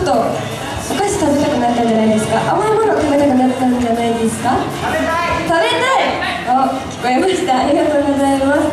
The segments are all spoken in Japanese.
っとお菓子食べたくなったんじゃないですか。甘いもの食べたくなったんじゃないですか。食べたいお、聞こえました。ありがとうございます。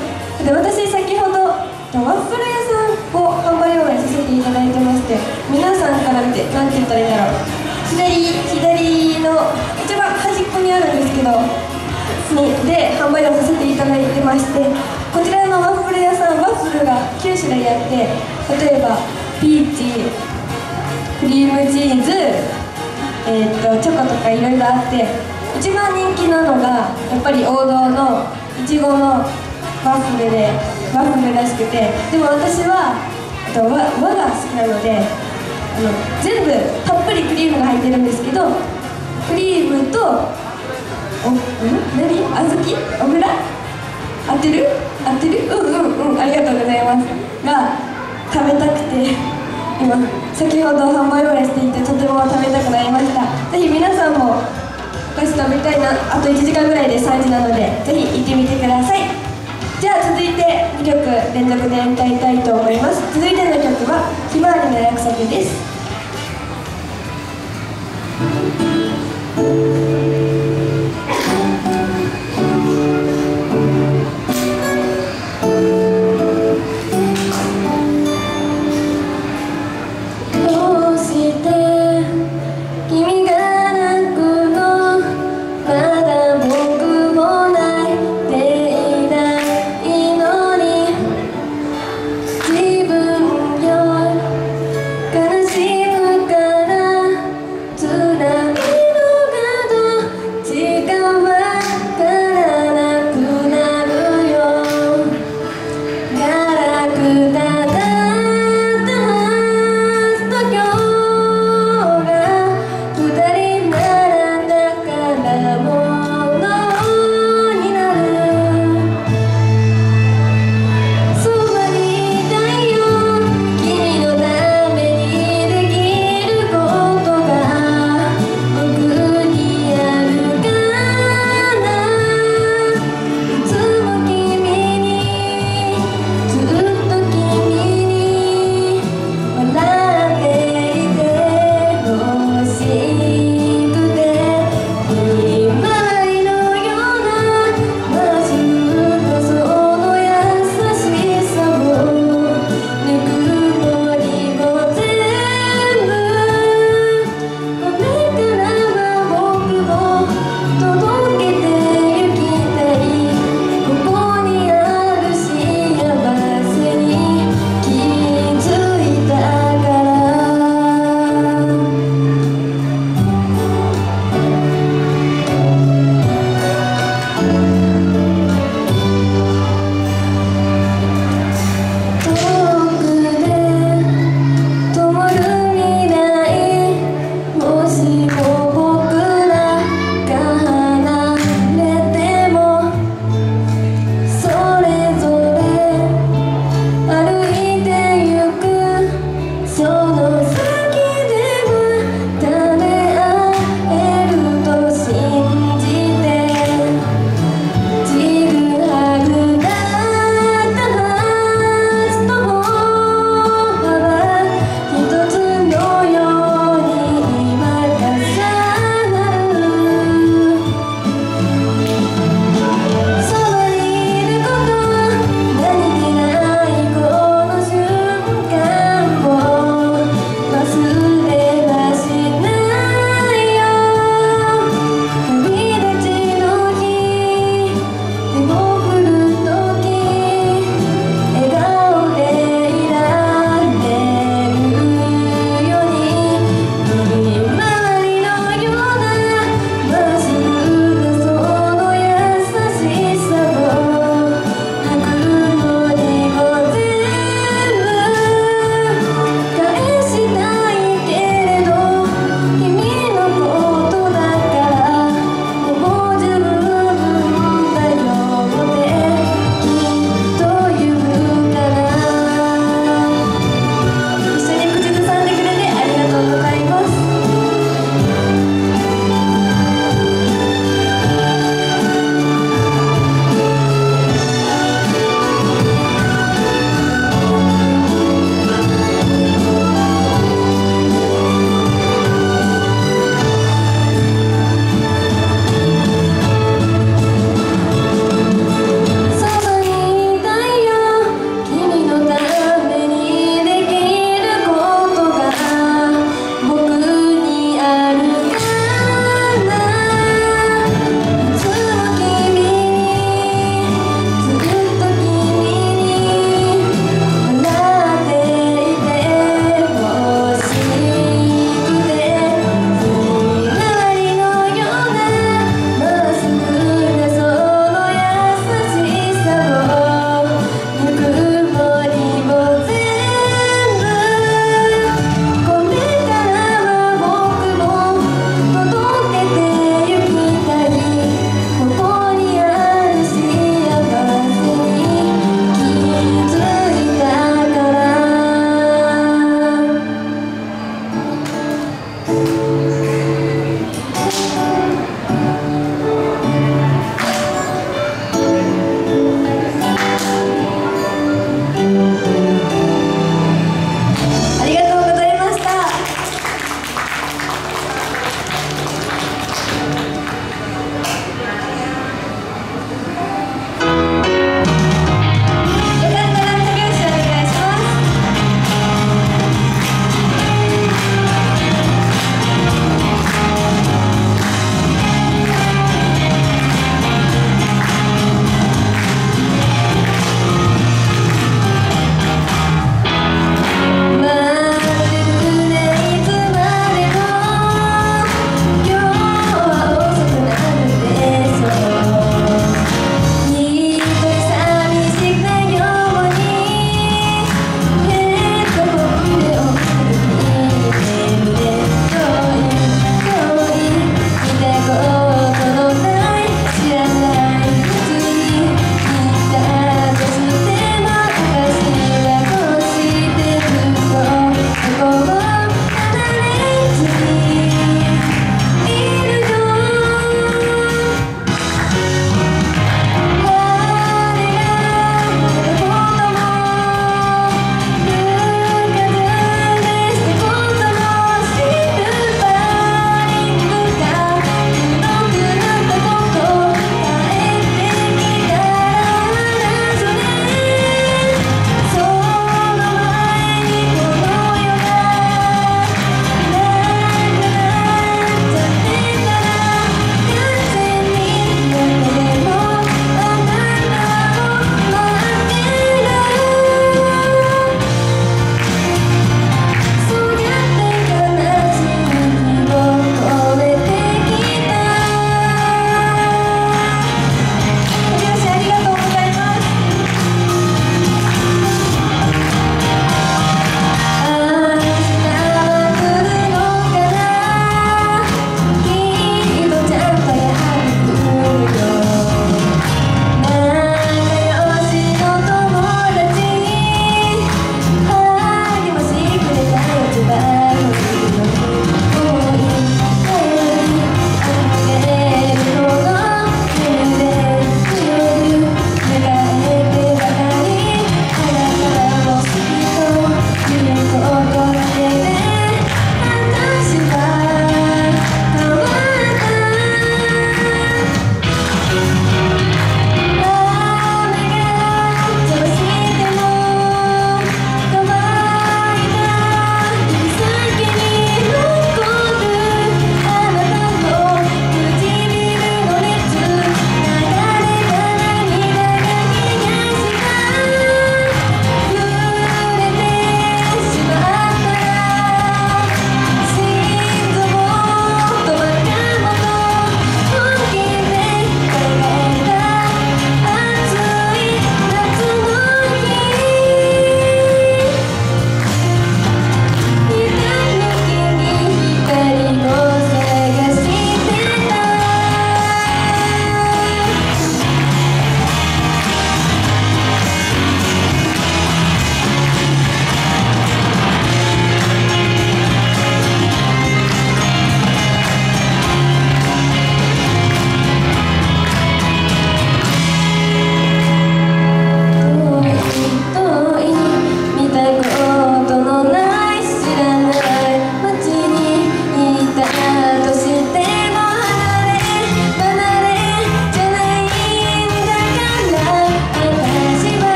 で、私先ほどワッフル屋さんを販売応援させていただいてまして、皆さんから見て何て言ったらいいんだろう、左の一番端っこにあるんですけどで販売をさせていただいてまして、こちらのワッフル屋さん、ワッフルが9種類あって、例えばピーチ、クリームチーズ、チョコとかいろいろあって、一番人気なのがやっぱり王道のいちごのワッフルらしくて、でも私は和が好きなので全部たっぷりクリームが入ってるんですけど、クリームと小豆小倉合ってるありがとうございますが食べたくて、今先ほど販売応援していてとても食べたくなりました。ぜひ皆さんもお菓子食べたいな、あと1時間ぐらいで3時なのでぜひ行ってみてください。じゃあ続いて2曲連続で歌いたいと思います。続いての曲は「ひまわりの約束」です。どうして君が泣くの、まだ僕も泣いていないのに、自分よ悲しい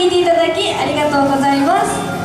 聴いていただきありがとうございます。